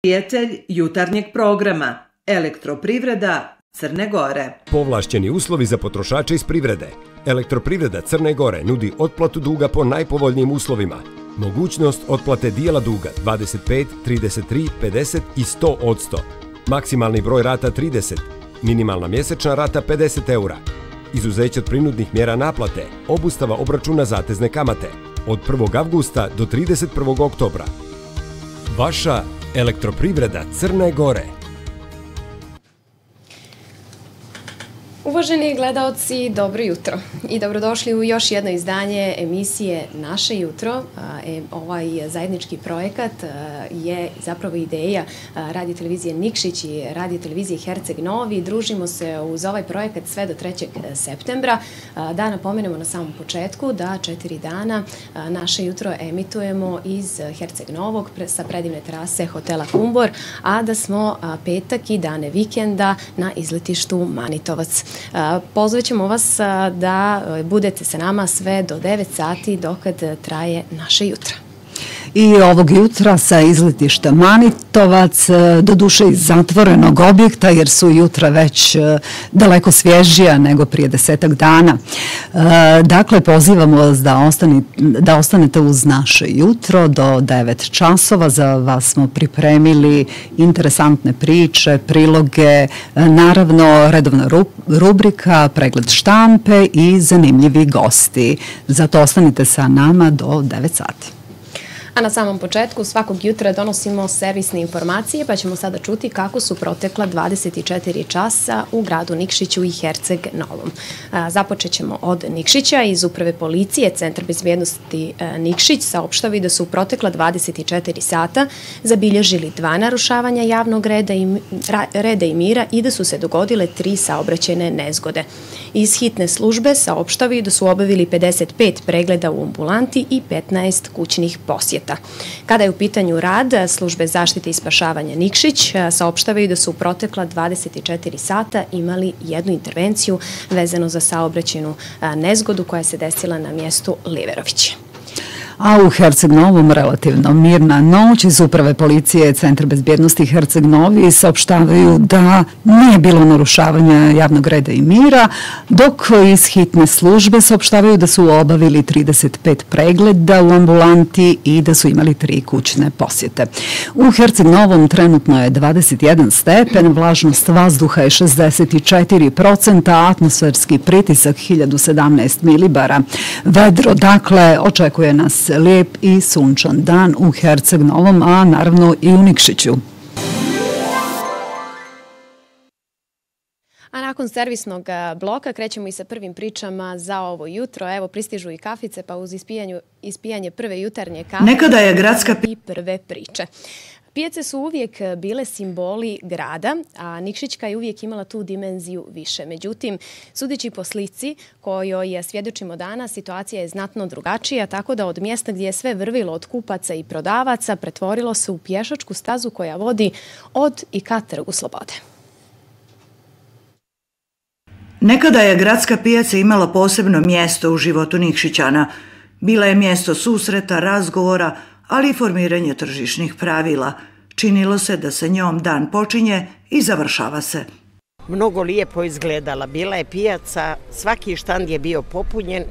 Prijatelj jutarnjeg programa Elektroprivreda Crne Gore. Povlašćeni uslovi za potrošače iz privrede. Elektroprivreda Crne Gore nudi otplatu duga po najpovoljnijim uslovima. Mogućnost otplate dijela duga 25, 33, 50 i 100%. Maksimalni broj rata 30. Minimalna mjesečna rata 50 eura. Izuzeće od prinudnih mjera naplate. Obustava obračuna zatezne kamate. Od 1. avgusta do 31. oktobra. Vaša Elektroprivreda Crne Gore. Uvaženi gledaoci, dobro jutro i dobrodošli u još jedno izdanje emisije Naše jutro. Ovaj zajednički projekat je zapravo ideja Radio televizije Nikšić i Radio televizije Herceg Novi. Družimo se uz ovaj projekat sve do 3. septembra. Da napomenemo na samom početku da 4 dana Naše jutro emitujemo iz Herceg Novog sa predivne terase hotela Kumbor, a da smo petak i dane vikenda na izletištu Manitovac. Pozvat ćemo vas da budete sa nama sve do 9 sati dokad traje Naše jutro. I ovog jutra sa izletišta Manitovac, doduše iz zatvorenog objekta, jer su jutra već daleko svježija nego prije 10 dana. Dakle, pozivamo vas da ostanete uz Naše jutro do 9 časova. Za vas smo pripremili interesantne priče, priloge, naravno redovna rubrika, pregled štampe i zanimljivi gosti. Zato ostanite sa nama do 9 sati. A na samom početku svakog jutra donosimo servisne informacije, pa ćemo sada čuti kako su protekla 24 časa u gradu Nikšiću i Herceg Novom. Započet ćemo od Nikšića. Iz Uprave policije Centar bezbjednosti Nikšić saopštava da su u protekla 24 sata zabilježili 2 narušavanja javnog reda i mira i da su se dogodile 3 saobraćajne nezgode. Iz hitne službe saopštavaju da su obavili 55 pregleda u ambulanti i 15 kućnih posjeta. Kada je u pitanju rad službe zaštite i spašavanja Nikšić, saopštavaju da su u protekla 24 sata imali jednu intervenciju vezano za saobraćajnu nezgodu koja se desila na mjestu Liverović. A u Herceg Novom relativno mirna noć. Iz Uprave policije Centar bezbjednosti Herceg Novi saopštavaju da nije bilo narušavanja javnog reda i mira, dok iz hitne službe saopštavaju da su obavili 35 pregleda u ambulanti i da su imali 3 kućne posjete. U Herceg Novom trenutno je 21 stepen, vlažnost vazduha je 64%, a atmosferski pritisak 1017 milibara. Vedro, dakle, očekuje nas lijep i sunčan dan u Herceg Novom, a naravno i u Nikšiću. A nakon servisnog bloka krećemo i sa prvim pričama za ovo jutro. Evo, pristižu i kafice, pa uz ispijanje prve jutarnje kafe Nekada je gradska i prve priče. Pijace su uvijek bile simboli grada, a Nikšićka je uvijek imala tu dimenziju više. Međutim, sudeći po slici kojoj svjedočimo danas, situacija je znatno drugačija, tako da od mjesta gdje je sve vrvilo od kupaca i prodavaca pretvorilo se u pješačku stazu koja vodi od i ka Trgu Slobode. Nekada je gradska pijaca imala posebno mjesto u životu Nikšićana. Bila je mjesto susreta, razgovora, ali i formiranje tržišnih pravila. Činilo se da se njom dan počinje i završava se. Mnogo lijepo izgledala. Bila je pijaca, svaki štand je bio popunjen,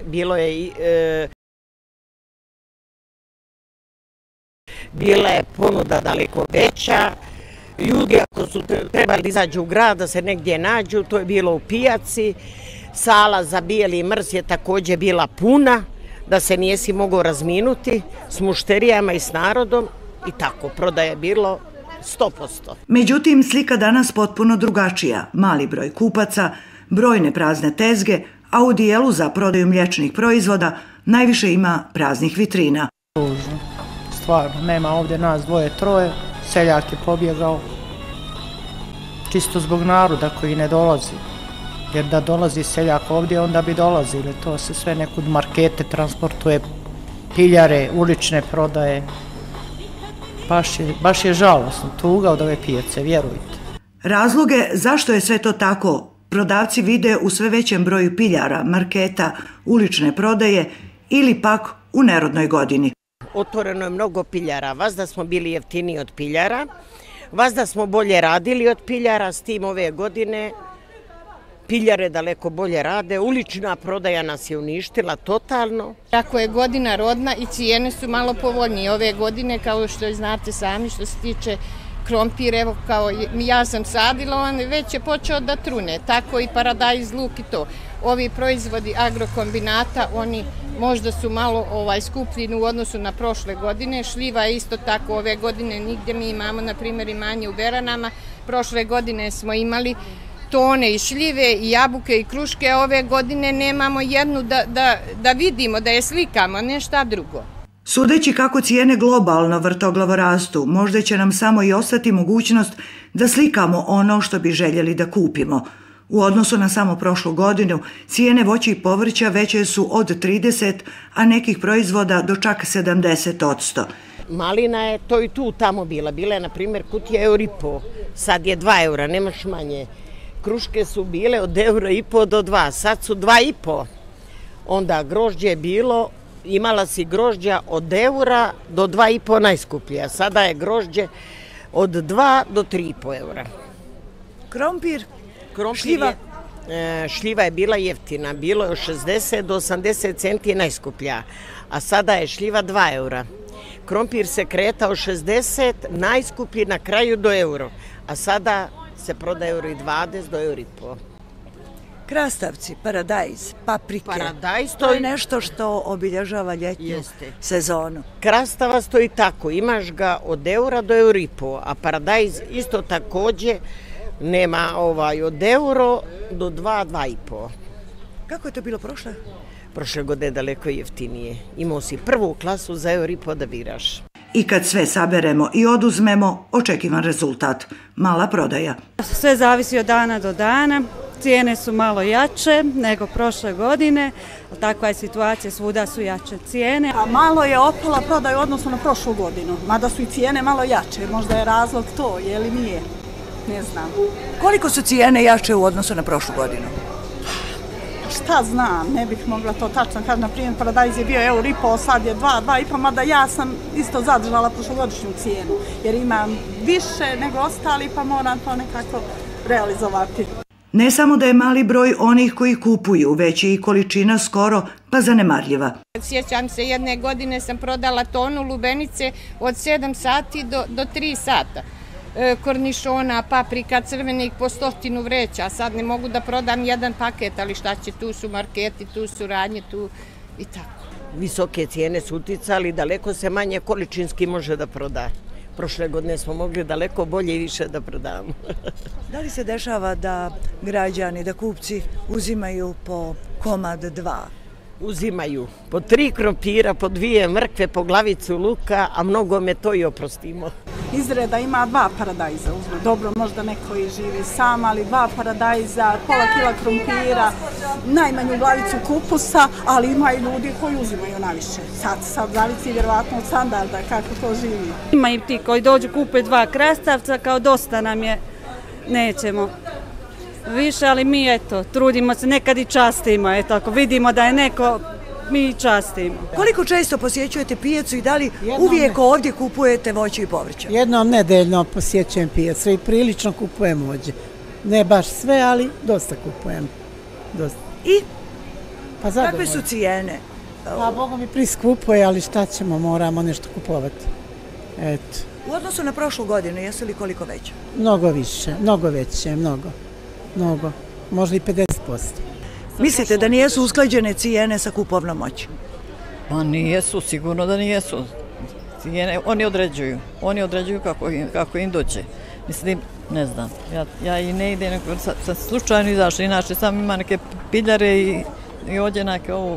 bila je ponuda daleko veća. Ljudi ako su trebali izađu u grad da se negdje nađu, to je bilo u pijaci. Sala za bijeli mrs je također bila puna, da se nijesi mogao razminuti s mušterijama i s narodom i tako, prodaje je bilo 100%. Međutim, slika danas potpuno drugačija. Mali broj kupaca, brojne prazne tezge, a u dijelu za prodaju mliječnih proizvoda najviše ima praznih vitrina. Ružno, stvarno, nema ovdje nas 2-3, seljak je pobjegao čisto zbog naroda koji ne dolazi. Jer da dolazi seljak ovdje, onda bi dolazili. To se sve nekud markete transportuje, piljare, ulične prodaje. Baš je žalosno, tuga od ove pijace, vjerujte. Razloge zašto je sve to tako prodavci vide u sve većem broju piljara, marketa, ulične prodaje ili pak u nerodnoj godini. Otvoreno je mnogo piljara, vas da smo bili jeftiniji od piljara. Vazda smo bolje radili od piljara, s tim ove godine piljare daleko bolje rade, ulična prodaja nas je uništila totalno. Ako je godina rodna i cijene su malo povoljnije ove godine, kao što znate sami što se tiče krompir, evo kao ja sam sadila, on već je počeo da trune, tako i paradajz, luk i to. Ovi proizvodi agrokombinata, oni možda su malo skuplji u odnosu na prošle godine. Šljiva je isto tako ove godine, nigdje mi imamo, na primjer, imanje u Beranama. Prošle godine smo imali tone i šljive i jabuke i kruške, a ove godine nemamo jednu da vidimo, da je slikamo, ne šta drugo. Sudeći kako cijene globalno vrtoglavo rastu, možda će nam samo i ostati mogućnost da slikamo ono što bi željeli da kupimo. U odnosu na samo prošlu godinu, cijene voća i povrća veće su od 30, a nekih proizvoda do čak 70%. Malina je to i tu tamo bila. Bila je, na primjer, kutija €1,5, sad je 2 eura, nemaš manje. Kruške su bile od €1,5 do 2, sad su 2,5. Onda grožđe je bilo, imala si grožđa od eura do 2,5 najskuplja. Sada je grožđe od 2 do 3,5 eura. Krompir, šljiva? Šljiva je bila jeftina, bilo je od 60 do 80 centi najskuplja, a sada je šljiva 2 eura. Krompir se kretao 60, najskuplji na kraju do euro, a sada se prodaje €1,20 do €1,5. krastavci, paradajz, paprike. Paradajz to je nešto što obilježava ljetnju sezonu. Krastava stoji tako, imaš ga od eura do €1,5, a paradajz isto također nema od euro do 2, 2,5. Kako je to bilo prošle? Prošle godine je daleko jeftinije. Imao si prvu klasu za €1,5 da biraš. I kad sve saberemo i oduzmemo, očekivan rezultat. Mala prodaja. Sve zavisi od dana do dana. Cijene su malo jače nego prošle godine. Takva je situacija, svuda su jače cijene. A malo je opala prodaja u odnosu na prošlu godinu. Mada su i cijene malo jače. Možda je razlog to, je li nije? Ne znam. Koliko su cijene jače u odnosu na prošlu godinu? Šta znam, ne bih mogla to tačno kažem. Na primjer, paradajz je bio €1,5, sad je 2, 2,5, mada ja sam isto zadržala prošlogodišnju cijenu. Jer imam više nego ostali, pa moram to nekako realizovati. Ne samo da je mali broj onih koji kupuju, već je i količina skoro pa zanemarljiva. Sjećam se, jedne godine sam prodala tonu lubenice od 7 sati do 3 sata. Kornišona, paprika, crvenih po 100 vreća. Sad ne mogu da prodam jedan paket, ali šta će, tu su marketi, tu su radnje, tu i tako. Visoke cijene su uticali, daleko se manje količinski može da proda. Prošle godine smo mogli daleko bolje i više da prodamo. Da li se dešava da građani, da kupci uzimaju po komad 2? Uzimaju po 3 krompira, po 2 mrkve, po glavicu luka, a mnogo me to i oprostimo. Izreda ima 2 paradajza. Dobro, možda neko i živi sam, ali 2 paradajza, pola kila krompira, najmanju glavicu kupusa, ali ima i ljudi koji uzimaju najviše. Sad zavisi vjerovatno od standarda kako to živi. Ima i ti koji dođu kupe 2 krastavca, kao dosta nam je, nećemo više, ali mi trudimo se, nekad i častimo, ako vidimo da je neko, mi častimo. Koliko često posjećujete pijacu i da li uvijek ovdje kupujete voće i povrće? Jednom nedeljno posjećujem pijacu i prilično kupujem ovdje. Ne baš sve, ali dosta kupujem. Dosta. I? Pa zadovoljno. Kakve su cijene? Pa Boga mi priskupuje, ali šta ćemo, moramo nešto kupovati. Eto. U odnosu na prošlu godinu, jesu li koliko veće? Mnogo više, mnogo veće, mnogo. Možda i 50%. Mislite da nijesu usklađene cijene sa kupovnom moći? Pa nijesu, sigurno da nijesu. Cijene, oni određuju kako im dođe. Mislim, ne znam, ja i ne idem, sam slučajno izašla, inače sam ima neke piljare i odjenake ovo.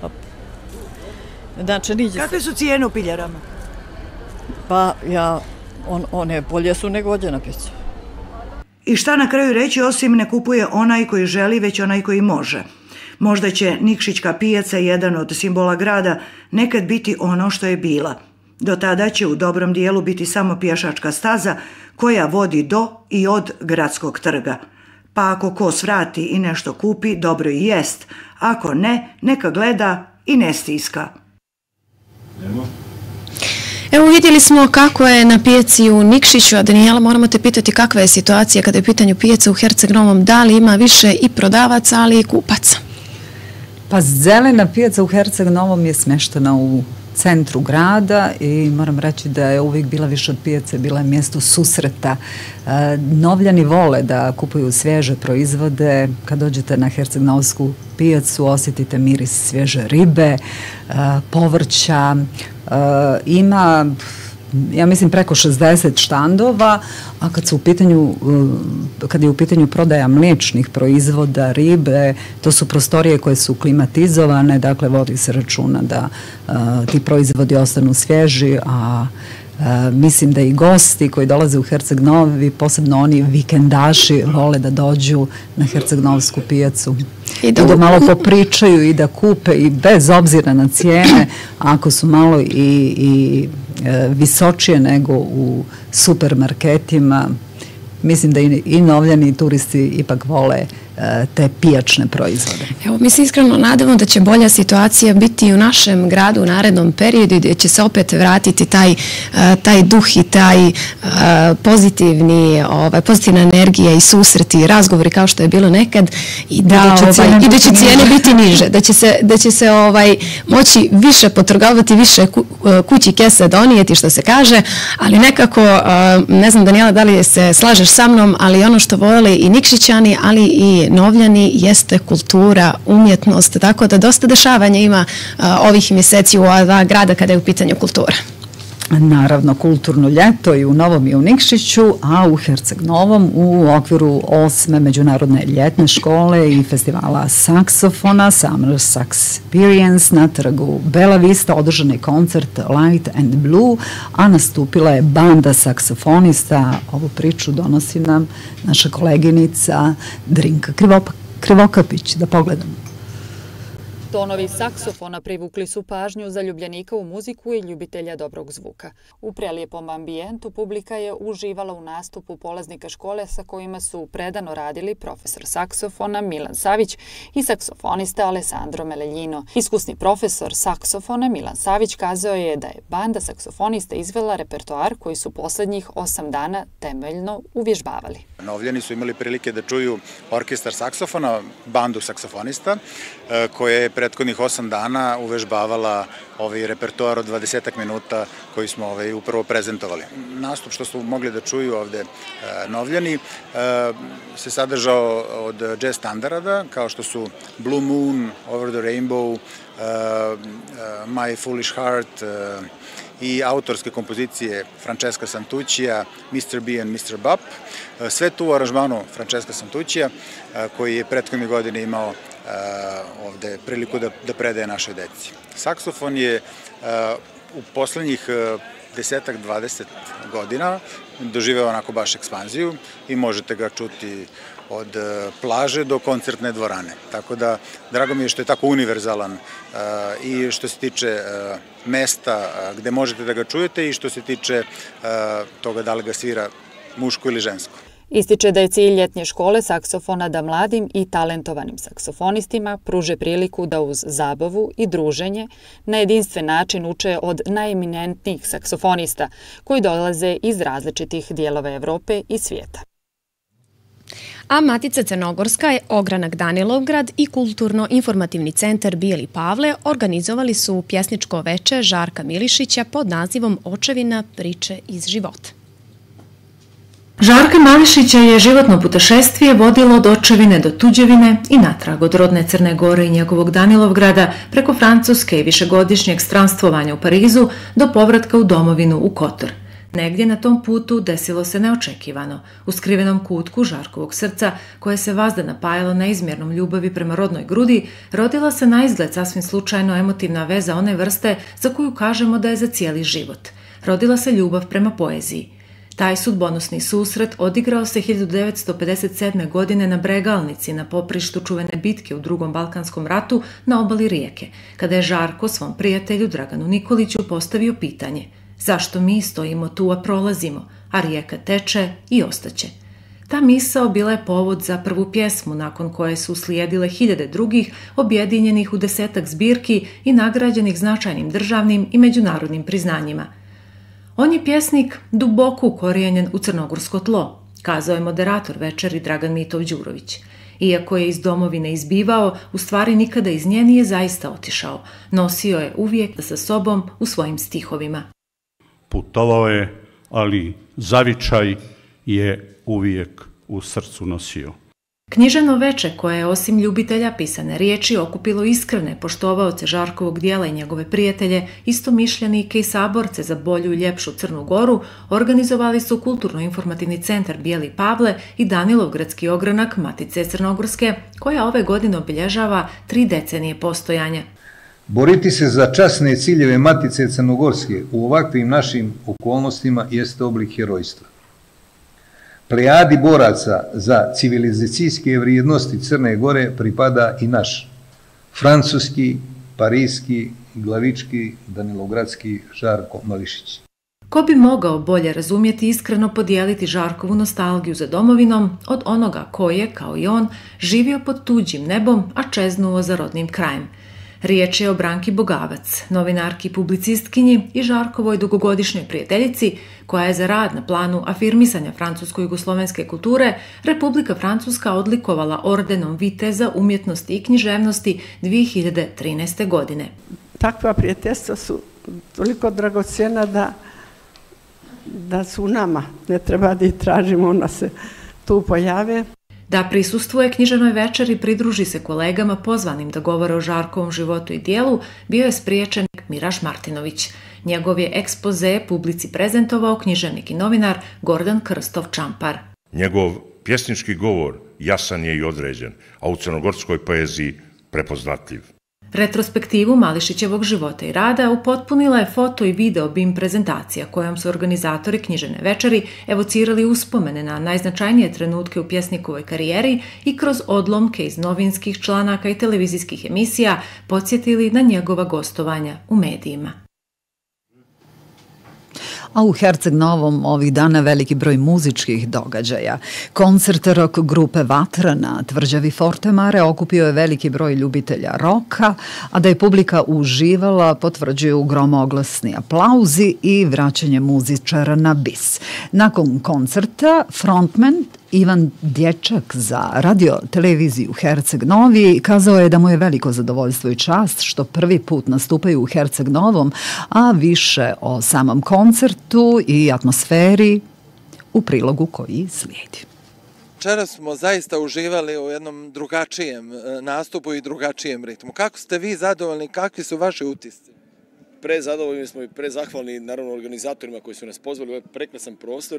Znači, kakve su cijene u piljarama? Pa one bolje su nego odjenake su. I šta na kraju reći osim ne kupuje onaj koji želi, već onaj koji može. Možda će Nikšićka pijaca, jedan od simbola grada, nekad biti ono što je bila. Do tada će u dobrom dijelu biti samo pješačka staza koja vodi do i od gradskog trga. Pa ako ko svrati i nešto kupi, dobro i jest. Ako ne, neka gleda i ne stiska. Evo vidjeli smo kako je na pijaci u Nikšiću, a Danijela, moramo te pitati kakva je situacija kada je u pitanju pijaca u Herceg Novom, da li ima više i prodavaca, ali i kupaca? Pa zelena pijaca u Herceg Novom je smeštena u centru grada i moram reći da je uvijek bila više od pijace, bila je mjesto susreta. Novljani vole da kupuju svježe proizvode. Kad dođete na Herceg-Novsku pijacu osjetite miris svježe ribe, povrća. Ima, ja mislim, preko 60 štandova, a kad je u pitanju prodaja mliječnih proizvoda, ribe, to su prostorije koje su klimatizovane, dakle vodi se računa da ti proizvodi ostanu svježi, a mislim da i gosti koji dolaze u Herceg Novi, posebno oni vikendaši, vole da dođu na Herceg-Novsku pijacu i da malo popričaju i da kupe, i bez obzira na cijene, ako su malo i visočije nego u supermarketima. Mislim da i novljani i turisti ipak vole te pijačne proizvode. Evo, mi se iskreno nadamo da će bolja situacija biti u našem gradu u narednom periodu i da će se opet vratiti taj duh i taj pozitivna energija i susreti i razgovori kao što je bilo nekad i da će cijene biti niže, da će se moći više potrgovati, više kući kese donijeti, što se kaže, ali nekako, ne znam Danijela da li se slažeš sa mnom, ali ono što vole i Nikšićani, ali i Novljani jeste kultura, umjetnost, tako da dosta dešavanja ima ovih mjeseci u ova dva grada kada je u pitanju kultura. Naravno, kulturno ljeto i u Novom i u Nikšiću, a u Herceg Novom u okviru 8. međunarodne ljetne škole i festivala saksofona Summer Sax Experience na trgu Bela Vista održan je koncert Light and Blue, a nastupila je banda saksofonista. Ovu priču donosi nam naša koleginica Drinka Krivokapić. Da pogledamo. Tonovi saksofona privukli su pažnju zaljubljenika u muziku i ljubitelja dobrog zvuka. U prelijepom ambijentu publika je uživala u nastupu polaznika škole sa kojima su predano radili profesor saksofona Milan Savić i saksofonista Alessandro Meleljino. Iskusni profesor saksofona Milan Savić kazao je da je banda saksofonista izvela repertoar koji su posljednjih 8 dana temeljno uvježbavali. Novljani su imali prilike da čuju orkestar saksofona, bandu saksofonista, koja je prethodnih 8 dana uvežbavala ovaj repertoar od 20 minuta koji smo upravo prezentovali. Nastup što su mogli da čuju ovde Novljani se sadržao od jazz standarda, kao što su Blue Moon, Over the Rainbow, My Foolish Heart i autorske kompozicije Francesca Santuccija, Mr. B and Mr. Bop. Sve tu u aranžmanu Francesca Santuccija, koji je prethodne godine imao ovde priliku da predaje našoj deci. Saksofon je u poslednjih 10-20 godina doživeo onako baš ekspanziju i možete ga čuti od plaže do koncertne dvorane. Tako da, drago mi je što je tako univerzalan i što se tiče mesta gde možete da ga čujete i što se tiče toga da li ga svira muško ili žensko. Ističe da je cilj ljetnje škole saksofona da mladim i talentovanim saksofonistima pruže priliku da uz zabavu i druženje na jedinstven način uče od najeminentnijih saksofonista koji dolaze iz različitih dijelova Evrope i svijeta. A Matica Crnogorska, Ogranak Danilovgrad i Kulturno-informativni centar Bijeli Pavle organizovali su pjesničko veče Žarka Milišića pod nazivom Očevina priče iz života. Žarka Milišića je životno putešestvije vodilo od očevine do tuđevine i natrag od rodne Crne Gore i njegovog Danilovgrada preko Francuske i višegodišnjeg stranstvovanja u Parizu do povratka u domovinu u Kotor. Negdje na tom putu desilo se neočekivano. U skrivenom kutku Žarkovog srca, koje se vazda napajalo neizmjernom ljubavi prema rodnoj grudi, rodila se na izgled sasvim slučajno emotivna veza one vrste za koju kažemo da je za cijeli život. Rodila se ljubav prema poeziji. Taj sudbonosni susret odigrao se 1957. godine na Bregalnici, na poprištu čuvene bitke u Drugom Balkanskom ratu na obali rijeke, kada je Žarko svom prijatelju Draganu Nikoliću postavio pitanje: zašto mi stojimo tu, a prolazimo, a rijeka teče i ostaće? Ta misao bila je povod za prvu pjesmu, nakon koje su slijedile hiljade drugih, objedinjenih u 10-ak zbirki i nagrađenih značajnim državnim i međunarodnim priznanjima. On je pjesnik duboko ukorijenjen u crnogorsko tlo, kazao je moderator večeri Dragan Mitov Đurović. Iako je iz domovine izbivao, u stvari nikada iz nje nije zaista otišao. Nosio je uvijek sa sobom u svojim stihovima. Putovao je, ali zavičaj je uvijek u srcu nosio. Književno veče koje je osim ljubitelja pisane riječi okupilo iskrene poštovaoce Žarkovog dijela i njegove prijatelje, istomišljenike i saborce za bolju i ljepšu Crnu Goru, organizovali su Kulturno-informativni centar Bijeli Pavle i Danilovgradski ogranak Matice Crnogorske, koja ove godine obilježava 3 decenije postojanja. Boriti se za časne ciljeve Matice Crnogorske u ovakvim našim okolnostima jeste oblik herojstva. Plejadi boraca za civilizacijske vrijednosti Crne Gore pripada i naš francuski, parijski, glavički, danilovgradski Žarko Mališić. Ko bi mogao bolje razumjeti i iskreno podijeliti Žarkovu nostalgiju za domovinom od onoga ko je, kao i on, živio pod tuđim nebom, a čeznuo za rodnim krajem. Riječ je o Branki Bogavac, novinarki i publicistkinji i Žarkovoj dugogodišnjoj prijateljici, koja je za rad na planu afirmisanja francusko-jugoslovenske kulture Republika Francuska odlikovala ordenom Viteza umjetnosti i književnosti 2013. godine. Takva prijateljstva su toliko dragocjena da su u nama. Ne treba da ih tražimo, ona se tu pojave. Da prisustvuje književnoj večeri, pridruži se kolegama pozvanim da govore o Žarkovom životu i dijelu, bio je spriječen Miraš Martinović. Njegov je ekspoze publici prezentovao književnik i novinar Gordan Krstov-Čampar. Njegov pjesnički govor jasan je i određen, a u crnogorskoj poeziji prepoznatljiv. Retrospektivu Mališićevog života i rada upotpunila je foto i video BIM prezentacija kojom su organizatori književne večeri evocirali uspomene na najznačajnije trenutke u pjesnikovoj karijeri i kroz odlomke iz novinskih članaka i televizijskih emisija podsjetili na njegova gostovanja u medijima. A u Herceg Novom ovih dana veliki broj muzičkih događaja. Koncert rock grupe Vatra na tvrđavi Fortemare okupio je veliki broj ljubitelja roka, a da je publika uživala potvrđuju gromoglasni aplauzi i vraćanje muzičara na bis. Nakon koncerta frontman Ivan Dječak za radio televiziju Herceg Novi kazao je da mu je veliko zadovoljstvo i čast što prvi put nastupaju u Herceg Novom, a više o samom koncertu i atmosferi u prilogu koji slijedi. Včera smo zaista uživali u jednom drugačijem nastupu i drugačijem ritmu. Kako ste vi zadovoljni, kakvi su vaši utisci? Prezadovoljni smo i prezahvalni naravno organizatorima koji su nas pozvali u ovaj prekrasan prostor.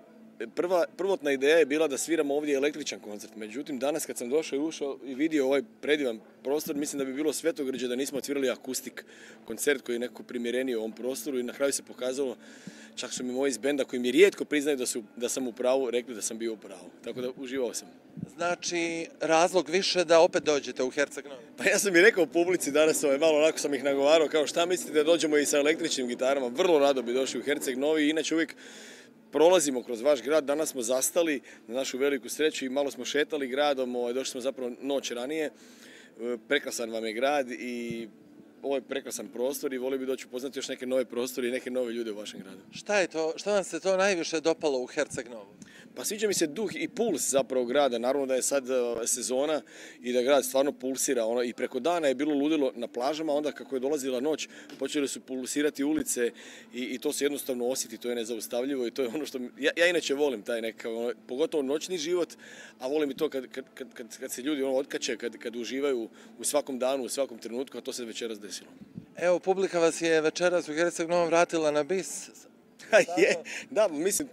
Prvotna ideja je bila da sviramo ovdje električan koncert, međutim danas kad sam došao i ušao i vidio ovaj predivan prostor, mislim da bi bilo svetogrđe da nismo otvirali akustik koncert koji je neko primjerenio u ovom prostoru i na kraju se pokazalo, čak su mi moji iz benda koji mi rijetko priznaju da sam u pravu, rekli da sam bio u pravu, tako da uživao sam. Znači razlog više da opet dođete u Herceg Novi? Pa ja sam i rekao u publici danas, malo onako sam ih nagovarao, kao šta mislite da dođemo i sa električnim gitarama, vrlo rado bi došli u Herceg Novi, inače uvijek prolazimo kroz vaš grad, danas smo zastali na našu veliku sreću i malo smo šetali gradom, došli smo zapravo noć ranije, prekrasan vam je grad i ovo je prekrasan prostor i volio bi doći upoznati još neke nove prostore i neke nove ljude u vašem gradu. Šta je to, šta vam se to najviše dopalo u Herceg Novom? Pa sviđa mi se duh i puls zapravo grada, naravno da je sad sezona i da grad stvarno pulsira i preko dana je bilo ludilo na plažama, onda kako je dolazila noć počeli su pulsirati ulice i to se jednostavno osjeti, to je nezaustavljivo i to je ono što ja inače volim taj nekakav, pogotovo noćni život, a volim i to kad se ljudi otkače, kad uživaju u svakom danu, u svakom trenutku, a to se večeras desilo. Evo, publika vas je večeras u Herceg Novom vratila na bis. Da, mislim,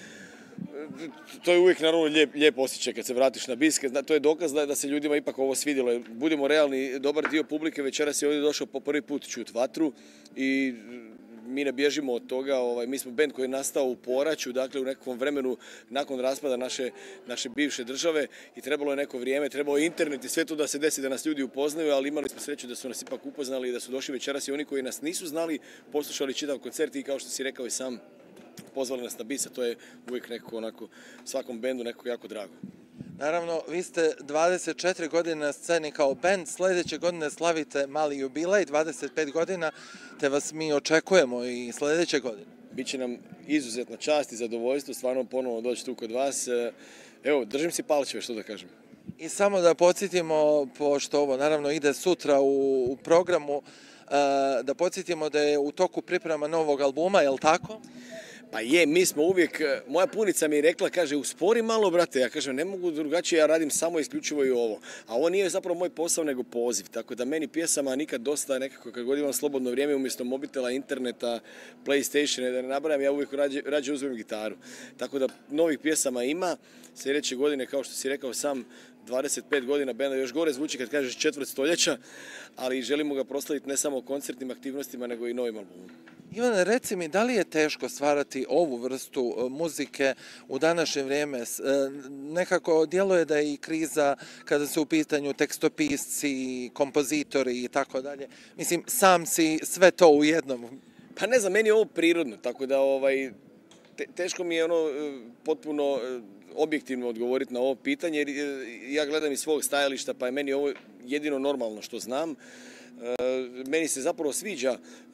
to je uvijek naravno lijep osjećaj kad se vratiš na bis, to je dokaz da se ljudima ipak ovo svidjelo. Budemo realni, dobar dio publike večeras je ovdje došao po prvi put čut Vatru i mi ne bježimo od toga, mi smo bend koji je nastao u Poraću, dakle u nekom vremenu nakon raspada naše bivše države i trebalo je neko vrijeme, trebalo je internet i sve to da se desi da nas ljudi upoznaju, ali imali smo sreću da su nas ipak upoznali i da su došli večeras i oni koji nas nisu znali, poslušali čitav koncert i kao što si rekao i sam, pozvali nas na bis, a to je uvijek nekako onako svakom bendu nekako jako drago. Naravno, vi ste 24 godine na sceni kao bend, sljedeće godine slavite mali jubilej, 25 godina, te vas mi očekujemo i sljedeće godine. Biće nam izuzetna čast i zadovoljstvo stvarno ponovno doći tu kod vas. Evo, držim si palčeve, što da kažem. I samo da podsjetimo, pošto ovo naravno ide sutra u programu, da podsjetimo da je u toku priprema novog albuma, je li tako? Pa je, mi smo uvijek, moja punica mi je rekla, kaže, uspori malo, brate, ja kažem, ne mogu drugačije, ja radim samo isključivo i ovo. A ovo nije zapravo moj posao, nego poziv, tako da meni pjesama nikad dosta nekako, kad god imam slobodno vrijeme, umjesto mobitela, interneta, PlayStation, da ne nabrajam, ja uvijek rađe uzmem gitaru. Tako da novih pjesama ima, sljedeće godine, kao što si rekao sam, 25 godina benda, još gore zvuči kad kažeš četvrt stoljeća, ali želimo ga proslaviti ne samo koncertnim aktivnostima, nego i novim albumom. Ivane, reci mi, da li je teško stvarati ovu vrstu muzike u današnje vrijeme? Nekako djeluje da je i kriza kada su u pitanju tekstopisci, kompozitori i tako dalje. Mislim, sam si sve to u jednom. Pa ne znam, meni je ovo prirodno, tako da teško mi je potpuno objektivno odgovoriti na ovo pitanje, jer ja gledam iz svog stajališta, pa je meni ovo jedino normalno što znam. Meni se zapravo sviđa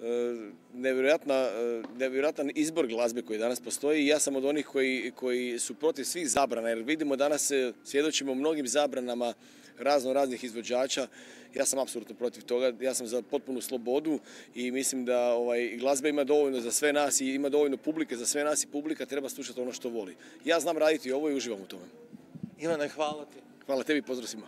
nevjerojatan izbor glazbe koji danas postoji i ja sam od onih koji su protiv svih zabrana, jer vidimo danas svjedočimo mnogim zabranama raznih izvođača. Ja sam apsolutno protiv toga, ja sam za potpunu slobodu i mislim da glazba ima dovoljno za sve nas i ima dovoljno publike za sve nas i publika treba slušati ono što voli. Ja znam raditi ovo i uživam u tome. Ivane, hvala ti. Hvala tebi, pozdrav svima.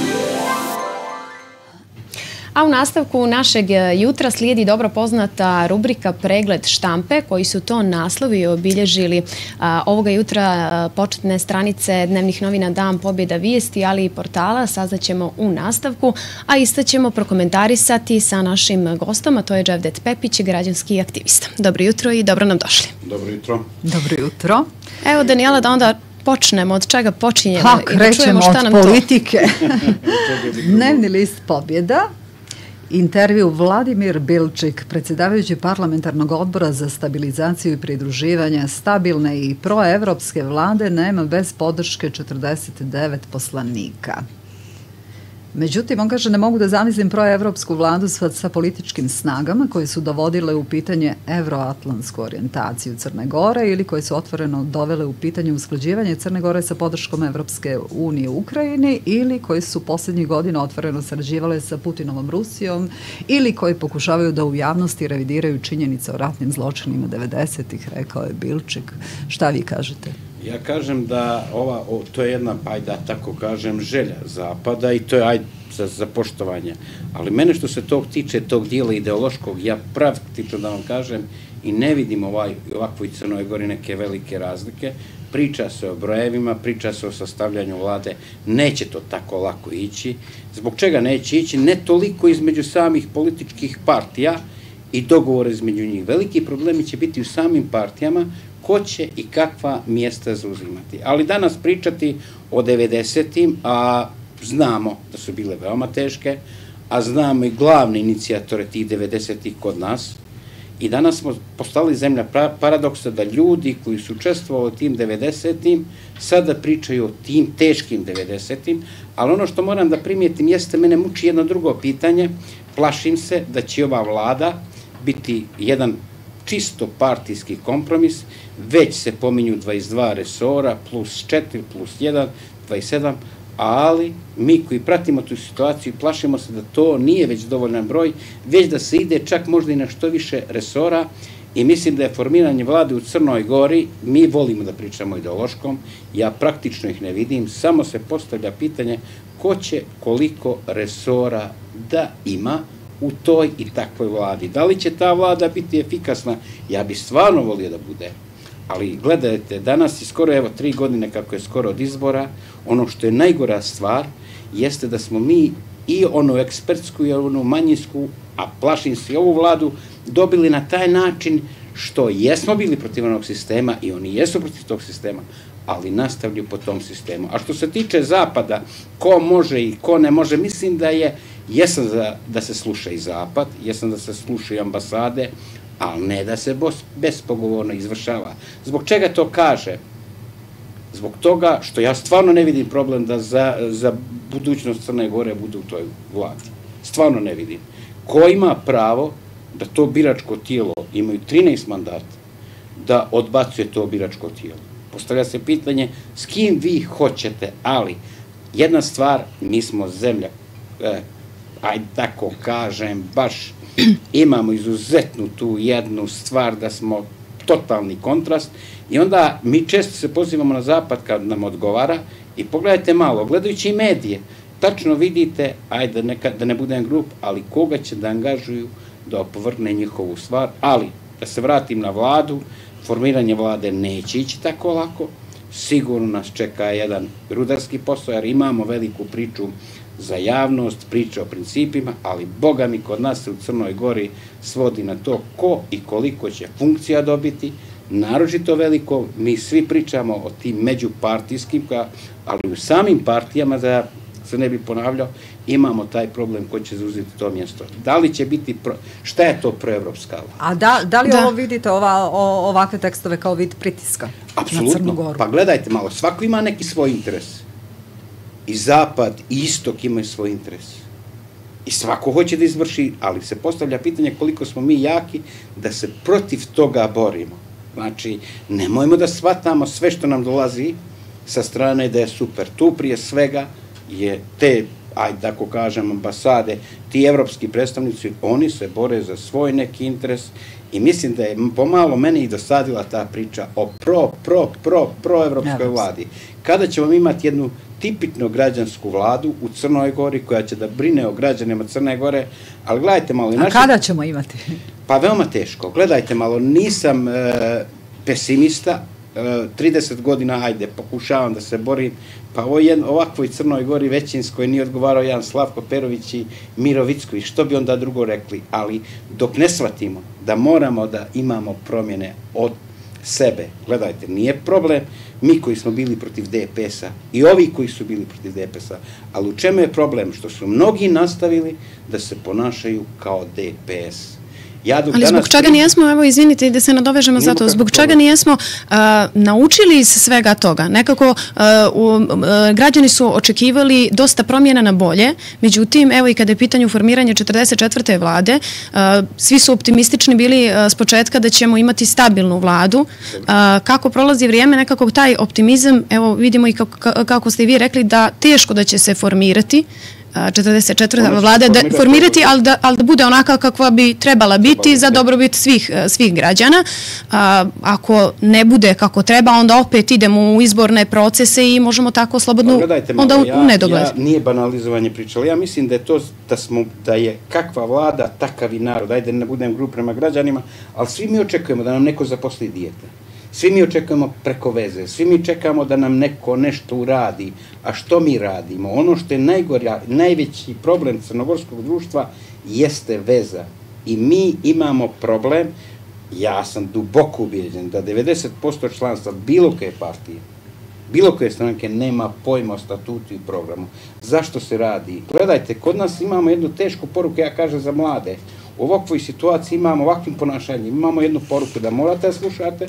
A u nastavku našeg jutra slijedi dobro poznata rubrika Pregled štampe, koji su to naslovi obilježili ovoga jutra početne stranice dnevnih novina Dan, Pobjeda, Vijesti, ali i portala. Saznaćemo u nastavku, a ista ćemo prokomentarisati sa našim gostom, a to je Dževdet Pepić, građanski aktivista. Dobro jutro i dobro nam došli. Dobro jutro. Dobro jutro. Evo, Danijela, da onda počnemo, od čega počinjemo i da čujemo šta nam to. Politike. Dnevni list Pobjeda. Intervju Vladimir Bilčik, predsjedavajući parlamentarnog odbora za stabilizaciju i pridruživanje stabilne i proevropske vlade, nema bez podrške 49 poslanika. Međutim, on kaže, ne mogu da zamislim proevropsku vladu sa političkim snagama koje su dovodile u pitanje evroatlantsku orijentaciju Crne Gore ili koje su otvoreno dovele u pitanje usklađivanje Crne Gore sa podrškom Evropske unije u Ukrajini ili koji su posljednjih godina otvoreno sarađivale sa Putinovom Rusijom ili koji pokušavaju da u javnosti revidiraju činjenice o ratnim zločinima 90-ih, rekao je Bilčik. Šta vi kažete? Ja kažem da to je jedna, da tako kažem, želja Zapada i to je za poštovanje. Ali mene što se tog tiče, tog dijela ideološkog, ja praktično da vam kažem i ne vidim ovakvoj Crnoj Gori neke velike razlike. Priča se o brojevima, priča se o sastavljanju vlade, neće to tako lako ići. Zbog čega neće ići? Ne toliko između samih političkih partija i dogovora između njih. Veliki problemi će biti u samim partijama, ko će i kakva mjesta zauzimati. Ali danas pričati o 90-im, a znamo da su bile veoma teške, a znamo i glavne inicijatore tih 90-ih kod nas, i danas smo postali zemlja paradoksa da ljudi koji su učestvovali u tim 90-im sada pričaju o tim teškim 90-im, ali ono što moram da primijetim jeste, mene muči jedno drugo pitanje, plašim se da će ova vlada biti jedan čisto partijski kompromis, već se pominju 22 resora, plus 4, plus 1, 27, ali mi koji pratimo tu situaciju plašimo se da to nije već dovoljan broj, već da se ide čak možda i na što više resora i mislim da je formiranje vlade u Crnoj Gori, mi volimo da pričamo ideološkom, ja praktično ih ne vidim, samo se postavlja pitanje ko će koliko resora da ima u toj i takvoj vladi. Da li će ta vlada biti efikasna? Ja bi stvarno volio da bude. Ali gledajte, danas je skoro 3 godine kako je skoro od izbora, ono što je najgora stvar jeste da smo mi i onu ekspertsku i onu manjinsku, a plašim se i ovu vladu, dobili na taj način što jesmo bili protiv onog sistema i oni jesu protiv tog sistema, ali nastavljaju po tom sistemu. A što se tiče Zapada, ko može i ko ne može, mislim da jesam da se sluša i Zapad, jesam da se sluša i ambasade, ali ne da se bespogovorno izvršava. Zbog čega to kaže? Zbog toga što ja stvarno ne vidim problem da za budućnost Crne Gore bude u toj vladi. Stvarno ne vidim. Ko ima pravo da to biračko tijelo imaju 13 mandata, da odbacuje to biračko tijelo. Postavlja se pitanje s kim vi hoćete, ali jedna stvar, mi smo zemlja, ajde tako kažem, baš imamo izuzetnu tu jednu stvar da smo totalni kontrast i onda mi često se pozivamo na zapad kad nam odgovara i pogledajte malo, gledajući i medije, tačno vidite, ajde da ne budem grup, ali koga će da angažuju da opovrgne njihovu stvar, ali da se vratim na vladu, formiranje vlade neće ići tako lako, sigurno nas čeka jedan rudarski posao, jer imamo veliku priču za javnost, priče o principima, ali boga mi kod nas se u Crnoj Gori svodi na to ko i koliko će funkcija dobiti, naročito veliko, mi svi pričamo o tim međupartijskim, ali u samim partijama, da se ne bi ponavljao, imamo taj problem ko će zauzeti to mjesto. Da li će biti, šta je to proevropska vlada? A da li ovo vidite, ovakve tekstove kao vid pritiska na Crnu Goru? Pa gledajte malo, svako ima neki svoj interes. I zapad i istok imaju svoj interes. I svako hoće da izvrši, ali se postavlja pitanje koliko smo mi jaki da se protiv toga borimo. Znači, nemojmo da shvatamo sve što nam dolazi sa strane da je super. Tu prije svega je te, ajde tako kažem, ambasade, ti evropski predstavnici, oni se bore za svoj neki interes i mislim da je pomalo meni i dosadila ta priča o proevropskoj vladi. Kada ćemo imati jednu tipično građansku vladu u Crnoj Gori koja će da brine o građanima Crne Gore, ali gledajte malo... A kada ćemo imati? Pa veoma teško. Gledajte malo, nisam pesimista, 30 godina, ajde, pokušavam da se borim, pa ovakvoj Crnoj Gori većinskoj nije odgovarao jedan Slavko Perović i Miro Vicković, što bi onda drugo rekli, ali dok ne shvatimo da moramo da imamo promjene od sebe, gledajte, nije problem mi koji smo bili protiv DPS-a i ovi koji su bili protiv DPS-a, ali u čemu je problem? Što su mnogi nastavili da se ponašaju kao DPS. Ali zbog čega nijesmo, evo izvinite da se nadovežemo za to, zbog čega nijesmo naučili iz svega toga? Nekako građani su očekivali dosta promjena na bolje, međutim, evo i kada je pitanje formiranje 44. vlade, svi su optimistični bili s početka da ćemo imati stabilnu vladu. Kako prolazi vrijeme, nekako taj optimizam, evo vidimo i kako ste i vi rekli, da teško da će se formirati 44. vlade formirati, ali da bude onaka kakva bi trebala biti za dobrobit svih građana. Ako ne bude kako treba, onda opet idemo u izborne procese i možemo tako slobodno onda u nedogled. Nije banalizovanje priče, ali ja mislim da je to da je kakva vlada, takav i narod. Ajde, ne budem grup prema građanima, ali svi mi očekujemo da nam neko zaposli dijete. Svi mi očekujemo preko veze, svi mi čekamo da nam neko nešto uradi, a što mi radimo? Ono što je najveći problem crnogorskog društva jeste veza. I mi imamo problem, ja sam duboko ubijeđen, da 90% članstva bilo koje partije, bilo koje stranke nema pojma o statutu i programu. Zašto se radi? Gledajte, kod nas imamo jednu tešku poruku, ja kažem za mlade. U ovakvoj situaciji imamo ovakvim ponašanjem, imamo jednu poruku da morate da slušate,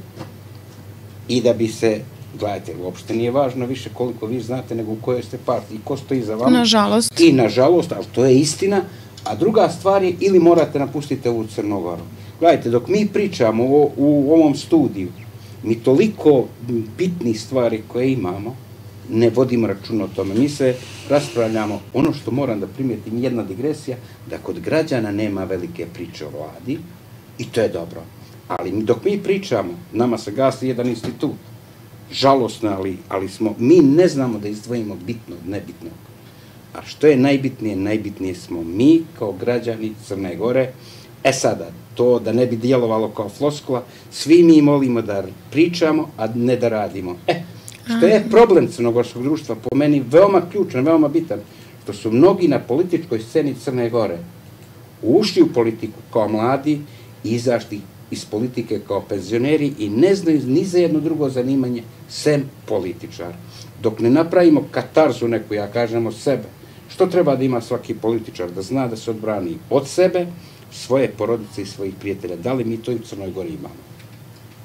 i da bi se, gledajte, uopšte nije važno više koliko vi znate nego u kojoj ste partiji, ko stoji za vama. Nažalost. I nažalost, ali to je istina. A druga stvar je, ili morate napustiti ovu Crnogoru. Gledajte, dok mi pričamo u ovom studiju, mi toliko bitnih stvari koje imamo, ne vodimo računa o tome. Mi se raspravljamo, ono što moram da primijetim, jedna digresija, da kod građana nema velike priče o vladi, i to je dobro. Ali dok mi pričamo, nama se gasi jedan institut, žalosno, ali mi ne znamo da izdvojimo bitno od nebitnog. A što je najbitnije? Najbitnije smo mi kao građani Crne Gore. Sada, to da ne bi djelovalo kao floskula, svi mi molimo da pričamo, a ne da radimo. Što je problem crnogorskog društva, po meni veoma ključan, veoma bitan, što su mnogi na političkoj sceni Crne Gore ušli u politiku kao mladi i izašli iz politike kao penzioneri i ne znaju ni za jedno drugo zanimanje sem političar. Dok ne napravimo katarzu neku, ja kažem od sebe, što treba da ima svaki političar? Da zna da se odbrani od sebe, svoje porodice i svojih prijatelja. Da li mi to i u Crnoj Gori imamo?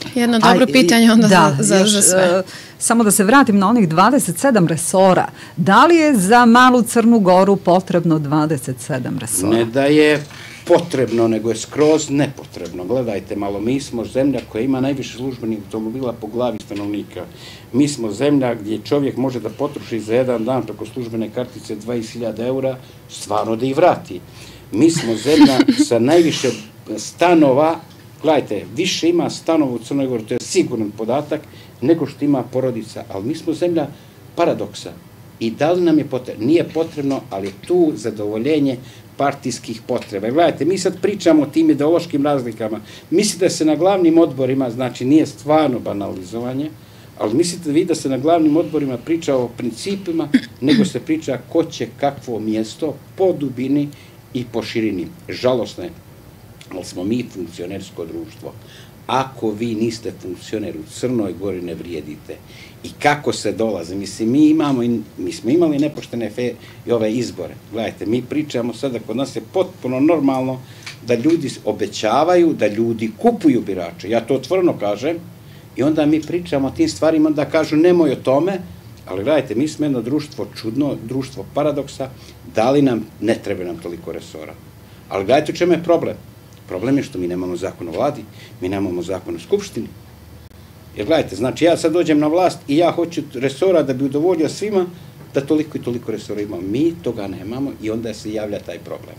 Jedno dobro pitanje onda za sve. Samo da se vratim na onih 27 resora. Da li je za malu Crnu Goru potrebno 27 resora? Ne da je potrebno, nego je skroz nepotrebno. Gledajte malo, mi smo zemlja koja ima najviše službenih automobila po glavi stanovnika. Mi smo zemlja gdje čovjek može da potroši za jedan dan preko službene kartice 20.000 eura, stvarno da ih vrati. Mi smo zemlja sa najviše stanova, gledajte, više ima stanova u Crnoj Gori, to je siguran podatak, nego što ima porodica, ali mi smo zemlja paradoksa. I da li nam je potrebno? Nije potrebno, ali je tu zadovoljenje partijskih potreba. Gledajte, mi sad pričamo o tim ideološkim razlikama. Mislite da se na glavnim odborima, znači nije stvarno banalizovanje, ali mislite vi da se na glavnim odborima priča o principima, nego se priča ko će kakvo mjesto po dubini i po širini. Žalosno je, ali smo mi funkcionersko društvo. Ako vi niste funkcioner u Crnoj Gori, ne vrijedite. I kako se dolaze? Mislim, mi smo imali nepoštene i ove izbore. Gledajte, mi pričamo sada, kod nas je potpuno normalno da ljudi obećavaju, da ljudi kupuju birače. Ja to otvoreno kažem. I onda mi pričamo o tim stvarima, da kažu nemoj o tome, ali gledajte, mi smo jedno društvo čudno, društvo paradoksa, da li nam, ne treba nam toliko resora. Ali gledajte u čemu je problem. Problem je što mi nemamo zakon o vladi, mi nemamo zakon o skupštini. Jer gledajte, znači ja sad dođem na vlast i ja hoću resora da bi udovoljio svima, da toliko i toliko resora imamo. Mi toga nemamo i onda se javlja taj problem.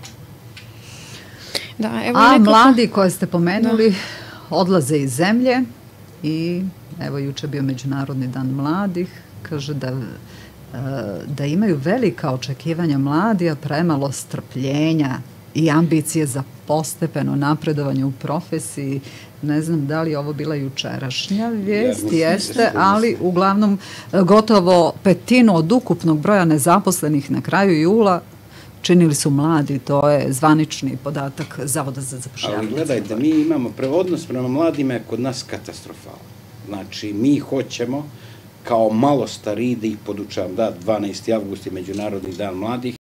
A mladi koje ste pomenuli odlaze iz zemlje i evo juče bio Međunarodni dan mladih, kaže da imaju velika očekivanja mladi, a premalo strpljenja i ambicije za postepeno napredovanje u profesiji. Ne znam da li je ovo bila jučerašnja vijest, jeste, ali uglavnom gotovo petinu od ukupnog broja nezaposlenih na kraju jula činili su mladi, to je zvanični podatak Zavoda za zapošljavanje. Ali gledajte, mi imamo odnos prema mladima je kod nas katastrofalan. Znači, mi hoćemo kao malo stariji da ih podučavam, da, 12. avgust je Međunarodni dan mladih,